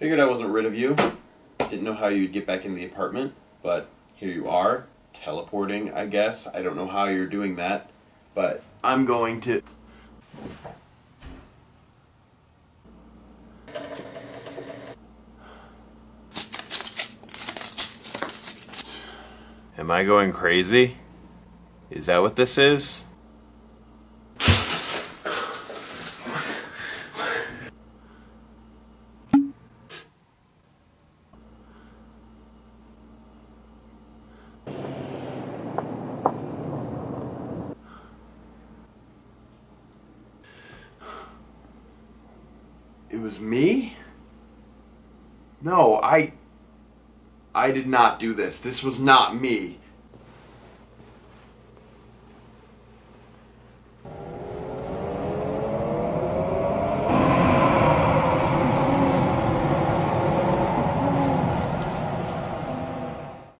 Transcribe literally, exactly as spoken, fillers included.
Figured I wasn't rid of you. Didn't know how you'd get back in the apartment, but here you are. Teleporting, I guess. I don't know how you're doing that, but I'm going to... Am I going crazy? Is that what this is? It was me? No, I... I did not do this. This was not me.